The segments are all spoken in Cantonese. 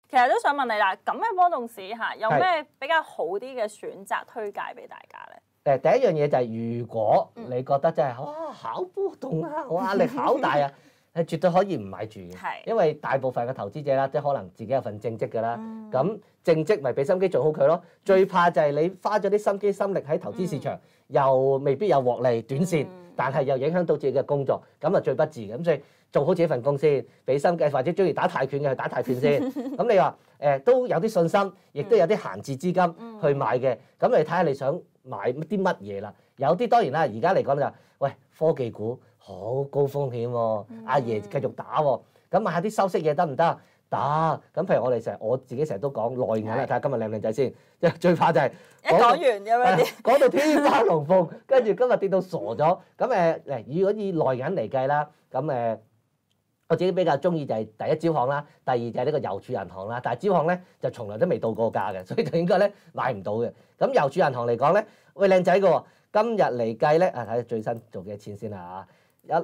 其實都想問你啦，咁嘅波動市下有咩比較好啲嘅選擇推介俾大家咧？ 第一樣嘢就係如果你覺得真係哇好波動啊，我壓力好大啊，係絕對可以唔買住嘅，因為大部分嘅投資者啦，即係可能自己有份正職㗎啦，咁正職咪俾心機做好佢咯。最怕就係你花咗啲心機心力喺投資市場，又未必有獲利短線，但係又影響到自己嘅工作，咁啊最不智嘅。咁所以做好自己份工先，俾心機，或者中意打泰拳嘅去打泰拳先。咁你話都有啲信心，亦都有啲閒置資金去買嘅，咁你睇下你想買啲乜嘢啦？有啲當然啦，而家嚟講就喂科技股好高風險喎，阿爺繼續打喎，咁買下啲收息嘢得唔得？得。咁譬如我自己成日都講內銀啦，睇下今日靚唔靚仔先。即係最怕就係一講完咁樣啲， 講到天花龍鳳，跟住今日跌到傻咗。咁如果以內銀嚟計啦，咁我自己比較中意就係第一招行啦，第二就係呢個郵儲銀行啦。但係招行咧就從來都未到過價嘅，所以就應該咧買唔到嘅。咁郵儲銀行嚟講咧，喂靚仔嘅喎，今日嚟計咧睇下最新做幾多錢先啦嚇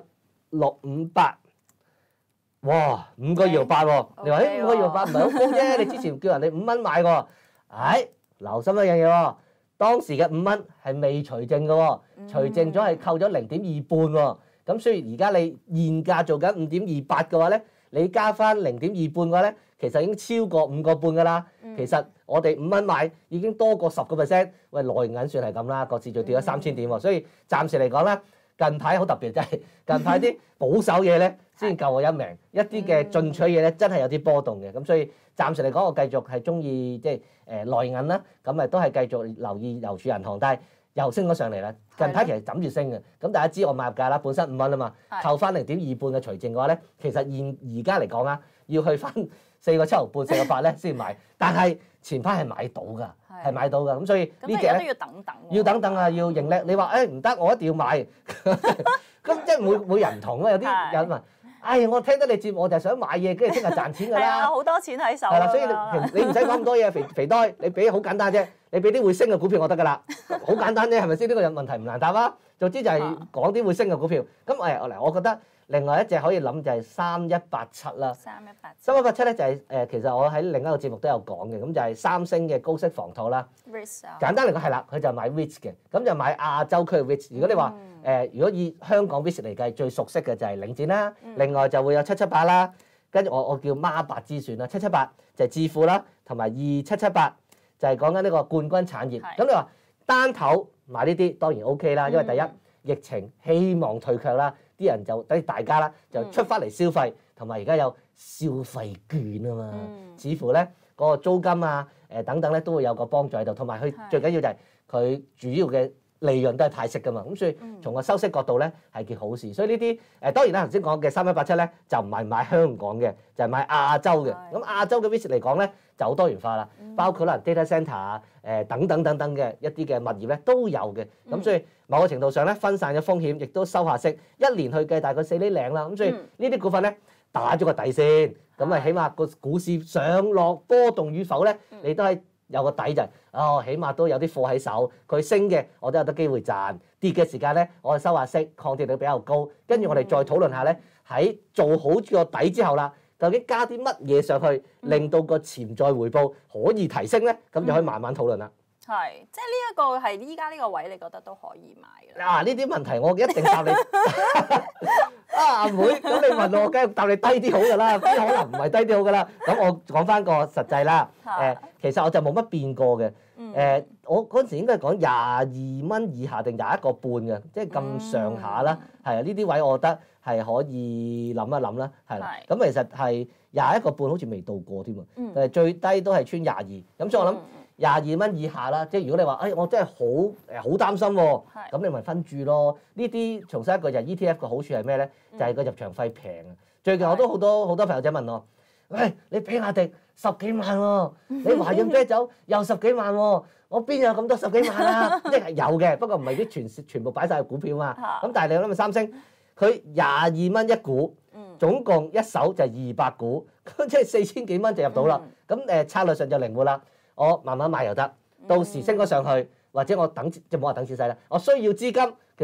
，1658，哇5個搖8喎，你話5個搖8唔係好高啫，你之前叫人哋5蚊買喎，留心一樣嘢喎，當時嘅5蚊係未除淨嘅喎，除淨咗係扣咗0.2半喎。咁所以而家你現價做緊5.28嘅話咧，你加翻0.2半嘅話咧，其實已經超過5個半㗎啦。其實我哋5蚊買已經多過10%。喂，內銀算係咁啦，個市仲跌咗3000點喎。所以暫時嚟講咧，近排好特別，真係近排啲保守嘢咧先救我一命，一啲嘅進取嘢咧真係有啲波動嘅。咁所以暫時嚟講，我繼續係中意即係內銀啦。咁都係繼續留意郵儲銀行，但係又升咗上嚟啦。近排其實枕住升嘅，咁大家知我買入價啦，本身5蚊啊嘛，扣翻0.2半嘅除淨嘅話咧，其實而家嚟講啊，要去翻4個7毫半、4個8咧先買，但係前排係買到㗎，係買到㗎，咁所以呢幾日都要等等， 要等等啊，要認叻。你話唔得，我一定要買，咁即係每人唔同啊，有啲人話。我聽得你節目，我就係想買嘢，跟住聽日賺錢㗎啦。 好多錢喺手。 係啦，所以你唔使講咁多嘢，肥呆，你俾好簡單啫，你俾啲會升嘅股票我得㗎啦，好簡單啫，係咪先？呢個問題唔難答啊。總之就係講啲會升嘅股票。咁我覺得另外一隻可以諗就係3187啦。3187咧就係其實我喺另一個節目都有講嘅，咁就係三星嘅高息房託啦。簡單嚟講係啦，佢就買 REITs 嘅，咁就買亞洲區嘅 REITs。如果你話如果以香港 REITs 嚟計，最熟悉嘅就係領展啦，另外就會有778啦，跟住我叫孖八之選啦，778就係置富啦，同埋2778就係講緊呢個冠軍產業。咁你話單頭買呢啲當然 OK 啦，因為第一疫情希望退卻啦，啲人就等大家啦就出翻嚟消費，同埋而家有消費券啊嘛，似乎咧嗰個租金啊等等咧都會有個幫助喺度，同埋佢最緊要就係佢主要嘅利潤都係派息㗎嘛，咁所以從個收息角度咧係件好事。所以呢啲當然啦，頭先講嘅3187咧就唔係買香港嘅，就係買亞洲嘅。咁亞洲嘅 REIT 嚟講咧就好多元化啦，包括可能 data centre 啊等等嘅一啲嘅物業咧都有嘅。咁所以某個程度上咧分散咗風險，亦都收下息，一年去計大概4厘零啦。咁所以呢啲股份咧打咗個底先，咁起碼個股市上落波動與否咧，你都係有個底就係起碼都有啲貨喺手。佢升嘅我都有得機會賺，跌嘅時間咧我收下息，抗跌率比較高。跟住我哋再討論下咧，喺做好個底之後啦，究竟加啲乜嘢上去，令到個潛在回報可以提升咧？咁就可以慢慢討論啦。 係，即係呢一個係依家呢個位，你覺得都可以買嘅。 呢啲問題我一定答你。阿妹，咁你問我，梗係答你低啲好㗎啦，邊可能唔係低啲好㗎啦？咁我講翻個實際啦。其實我就冇乜變過嘅。我嗰陣時應該係講22蚊以下定21個半嘅，即係咁上下啦。係啊，呢啲位我覺得係可以諗一諗啦。係啦，咁其實係21個半好似未到過添喎。最低都係穿22，咁所以我諗22蚊以下啦。即係如果你話我真係好擔心喎，咁你咪分注咯。呢啲重申一個就係 ETF 嘅好處係咩咧？就係個入場費平啊！最近我都好多朋友仔問我，喂，你比亞迪10幾萬喎，你華潤啤酒又10幾萬喎，我邊有咁多10幾萬啊？即係有嘅，不過唔係啲全部擺晒入股票嘛。咁但係你諗下三星，佢22蚊一股，總共一手就200股，咁即係4000幾蚊就入到啦。咁策略上就靈活啦，我慢慢買又得，到時升咗上去，或者我等就冇話等錢使啦。我需要資金嘅時候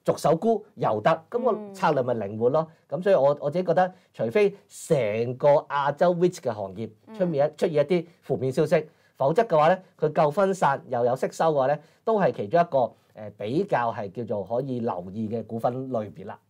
逐手沽又得，咁個策略咪靈活咯。咁所以我自己覺得，除非成個亞洲 REIT 嘅行業出現一啲負面消息，否則嘅話咧，佢夠分散又有息收嘅話咧，都係其中一個比較係叫做可以留意嘅股份類別啦。